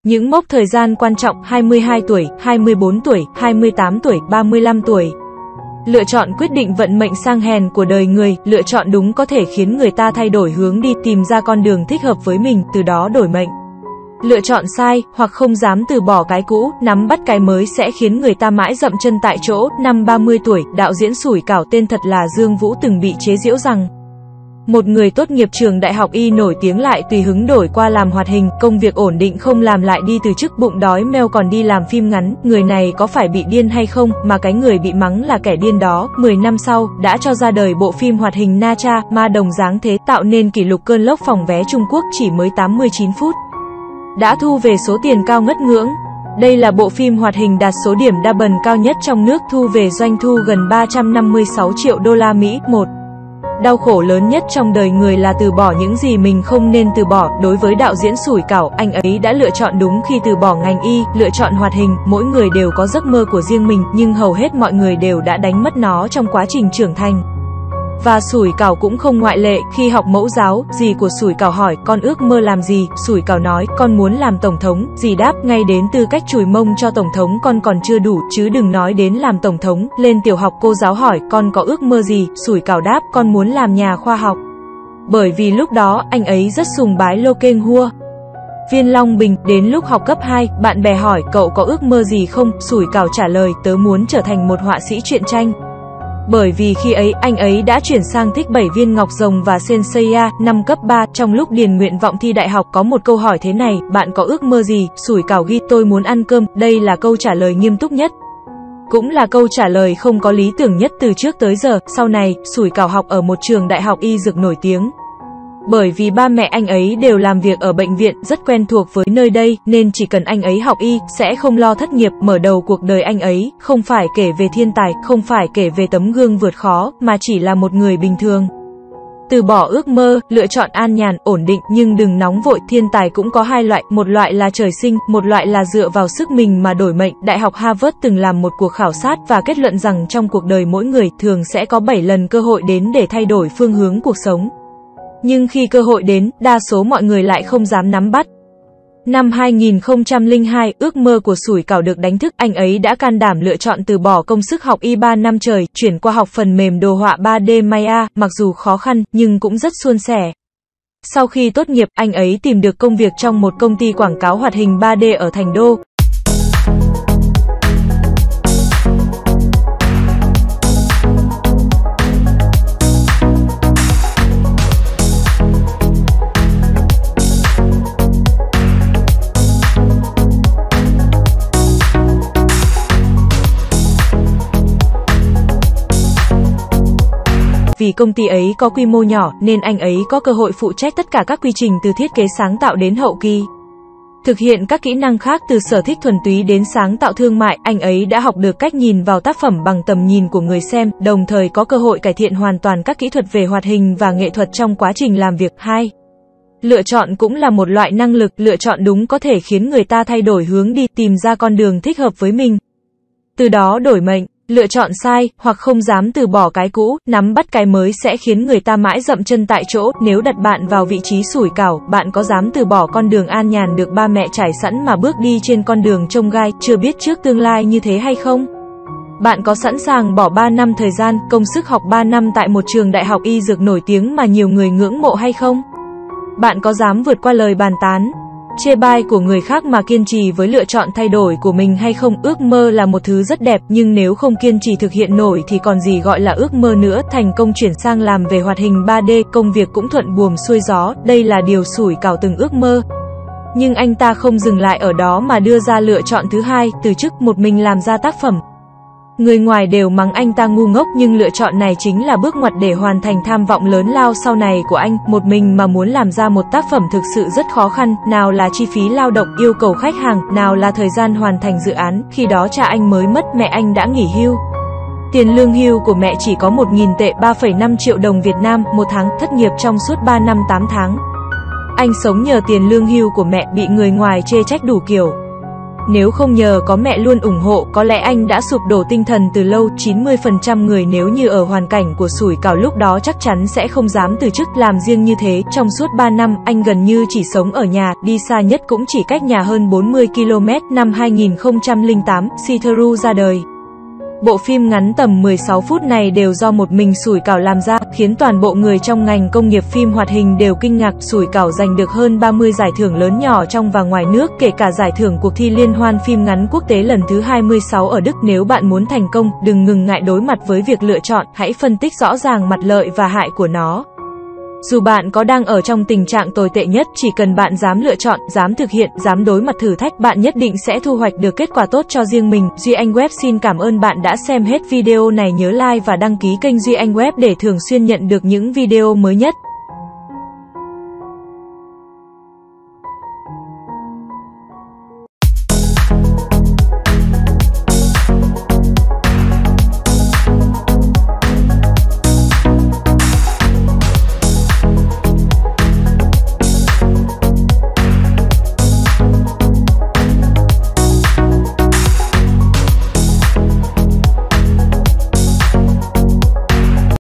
Những mốc thời gian quan trọng: 22 tuổi, 24 tuổi, 28 tuổi, 35 tuổi. Lựa chọn quyết định vận mệnh sang hèn của đời người, lựa chọn đúng có thể khiến người ta thay đổi hướng đi, tìm ra con đường thích hợp với mình, từ đó đổi mệnh. Lựa chọn sai, hoặc không dám từ bỏ cái cũ, nắm bắt cái mới sẽ khiến người ta mãi dậm chân tại chỗ. Năm 30 tuổi, đạo diễn sủi cảo tên thật là Dương Vũ từng bị chế giễu rằng một người tốt nghiệp trường đại học y nổi tiếng lại tùy hứng đổi qua làm hoạt hình, công việc ổn định không làm lại đi từ chức, bụng đói meo còn đi làm phim ngắn, người này có phải bị điên hay không, mà cái người bị mắng là kẻ điên đó. 10 năm sau, đã cho ra đời bộ phim hoạt hình Na Cha, Ma Đồng Giáng Thế, tạo nên kỷ lục cơn lốc phòng vé Trung Quốc chỉ mới 89 phút. Đã thu về số tiền cao ngất ngưỡng. Đây là bộ phim hoạt hình đạt số điểm double cao nhất trong nước, thu về doanh thu gần 356 triệu đô la Mỹ. Một đau khổ lớn nhất trong đời người là từ bỏ những gì mình không nên từ bỏ. Đối với đạo diễn sủi cảo, anh ấy đã lựa chọn đúng khi từ bỏ ngành y, lựa chọn hoạt hình. Mỗi người đều có giấc mơ của riêng mình, nhưng hầu hết mọi người đều đã đánh mất nó trong quá trình trưởng thành. Và sủi cảo cũng không ngoại lệ. Khi học mẫu giáo, dì của sủi cảo hỏi con ước mơ làm gì, sủi cảo nói con muốn làm tổng thống. Dì đáp ngay đến tư cách chùi mông cho tổng thống con còn chưa đủ, chứ đừng nói đến làm tổng thống. Lên tiểu học cô giáo hỏi con có ước mơ gì, sủi cảo đáp con muốn làm nhà khoa học. Bởi vì lúc đó anh ấy rất sùng bái Lô Kênh Hua, Viên Long Bình. Đến lúc học cấp 2, bạn bè hỏi cậu có ước mơ gì không, sủi cảo trả lời tớ muốn trở thành một họa sĩ truyện tranh. Bởi vì khi ấy, anh ấy đã chuyển sang thích 7 viên ngọc rồng và Senseiya. Năm cấp 3, trong lúc điền nguyện vọng thi đại học có một câu hỏi thế này, bạn có ước mơ gì, sủi cảo ghi tôi muốn ăn cơm. Đây là câu trả lời nghiêm túc nhất, cũng là câu trả lời không có lý tưởng nhất từ trước tới giờ. Sau này, sủi cảo học ở một trường đại học y dược nổi tiếng. Bởi vì ba mẹ anh ấy đều làm việc ở bệnh viện, rất quen thuộc với nơi đây, nên chỉ cần anh ấy học y, sẽ không lo thất nghiệp. Mở đầu cuộc đời anh ấy, không phải kể về thiên tài, không phải kể về tấm gương vượt khó, mà chỉ là một người bình thường. Từ bỏ ước mơ, lựa chọn an nhàn, ổn định, nhưng đừng nóng vội. Thiên tài cũng có hai loại, một loại là trời sinh, một loại là dựa vào sức mình mà đổi mệnh. Đại học Harvard từng làm một cuộc khảo sát và kết luận rằng trong cuộc đời mỗi người, thường sẽ có 7 lần cơ hội đến để thay đổi phương hướng cuộc sống. Nhưng khi cơ hội đến, đa số mọi người lại không dám nắm bắt. Năm 2002, ước mơ của sủi cảo được đánh thức. Anh ấy đã can đảm lựa chọn từ bỏ công sức học y 3 năm trời, chuyển qua học phần mềm đồ họa 3D Maya, mặc dù khó khăn, nhưng cũng rất suôn sẻ. Sau khi tốt nghiệp, anh ấy tìm được công việc trong một công ty quảng cáo hoạt hình 3D ở Thành Đô. Vì công ty ấy có quy mô nhỏ, nên anh ấy có cơ hội phụ trách tất cả các quy trình từ thiết kế sáng tạo đến hậu kỳ. Thực hiện các kỹ năng khác từ sở thích thuần túy đến sáng tạo thương mại, anh ấy đã học được cách nhìn vào tác phẩm bằng tầm nhìn của người xem, đồng thời có cơ hội cải thiện hoàn toàn các kỹ thuật về hoạt hình và nghệ thuật trong quá trình làm việc. 2. Lựa chọn cũng là một loại năng lực, lựa chọn đúng có thể khiến người ta thay đổi hướng đi, tìm ra con đường thích hợp với mình, từ đó đổi mệnh. Lựa chọn sai, hoặc không dám từ bỏ cái cũ, nắm bắt cái mới sẽ khiến người ta mãi dậm chân tại chỗ. Nếu đặt bạn vào vị trí sủi cảo, bạn có dám từ bỏ con đường an nhàn được ba mẹ trải sẵn mà bước đi trên con đường chông gai, chưa biết trước tương lai như thế hay không? Bạn có sẵn sàng bỏ 3 năm thời gian, công sức học 3 năm tại một trường đại học y dược nổi tiếng mà nhiều người ngưỡng mộ hay không? Bạn có dám vượt qua lời bàn tán, chê bai của người khác mà kiên trì với lựa chọn thay đổi của mình hay không? Ước mơ là một thứ rất đẹp, nhưng nếu không kiên trì thực hiện nổi thì còn gì gọi là ước mơ nữa. Thành công chuyển sang làm về hoạt hình 3D, công việc cũng thuận buồm xuôi gió, đây là điều sủi cảo từng ước mơ. Nhưng anh ta không dừng lại ở đó mà đưa ra lựa chọn thứ hai, từ chức một mình làm ra tác phẩm. Người ngoài đều mắng anh ta ngu ngốc, nhưng lựa chọn này chính là bước ngoặt để hoàn thành tham vọng lớn lao sau này của anh. Một mình mà muốn làm ra một tác phẩm thực sự rất khó khăn, nào là chi phí lao động, yêu cầu khách hàng, nào là thời gian hoàn thành dự án. Khi đó cha anh mới mất, mẹ anh đã nghỉ hưu. Tiền lương hưu của mẹ chỉ có 1.000 tệ, 3,5 triệu đồng Việt Nam, một tháng, thất nghiệp trong suốt 3 năm 8 tháng. Anh sống nhờ tiền lương hưu của mẹ, bị người ngoài chê trách đủ kiểu. Nếu không nhờ có mẹ luôn ủng hộ, có lẽ anh đã sụp đổ tinh thần từ lâu. 90% người nếu như ở hoàn cảnh của Sủi Cảo lúc đó chắc chắn sẽ không dám từ chức làm riêng như thế. Trong suốt 3 năm, anh gần như chỉ sống ở nhà, đi xa nhất cũng chỉ cách nhà hơn 40 km. Năm 2008, See-Through ra đời. Bộ phim ngắn tầm 16 phút này đều do một mình Sủi Cảo làm ra, khiến toàn bộ người trong ngành công nghiệp phim hoạt hình đều kinh ngạc. Sủi Cảo giành được hơn 30 giải thưởng lớn nhỏ trong và ngoài nước, kể cả giải thưởng cuộc thi liên hoan phim ngắn quốc tế lần thứ 26 ở Đức. Nếu bạn muốn thành công, đừng ngừng ngại đối mặt với việc lựa chọn, hãy phân tích rõ ràng mặt lợi và hại của nó. Dù bạn có đang ở trong tình trạng tồi tệ nhất, chỉ cần bạn dám lựa chọn, dám thực hiện, dám đối mặt thử thách, bạn nhất định sẽ thu hoạch được kết quả tốt cho riêng mình. Duy Anh Web xin cảm ơn bạn đã xem hết video này, nhớ like và đăng ký kênh Duy Anh Web để thường xuyên nhận được những video mới nhất.